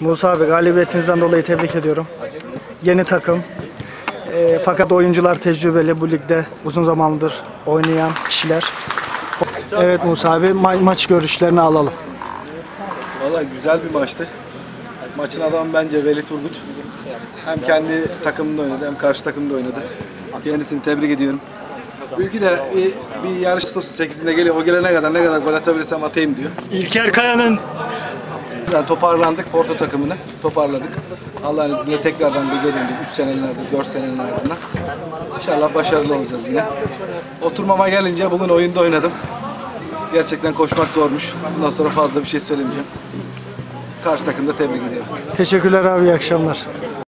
Musa abi, galibiyetinizden dolayı tebrik ediyorum. Yeni takım. Fakat oyuncular tecrübeli, bu ligde uzun zamandır oynayan kişiler. Evet Musa abi, maç görüşlerini alalım. Vallahi güzel bir maçtı. Maçın adamı bence Veli Turgut. Hem kendi takımında oynadı hem karşı takımda oynadı. Kendisini tebrik ediyorum. Ülkede bir yarış stosu 8'inde geliyor. O gelene kadar ne kadar gol atabilirsem atayım diyor. İlker Kaya'nın Yani toparlandık, Porto takımını toparladık. Allah'ın izniyle tekrardan lige döndük 3 senenin ardından, 4 senenin ardından. İnşallah başarılı olacağız yine. Oturmama gelince bugün oyunda oynadım. Gerçekten koşmak zormuş. Bundan sonra fazla bir şey söylemeyeceğim. Karşı takımda tebrik ediyorum. Teşekkürler abi, iyi akşamlar.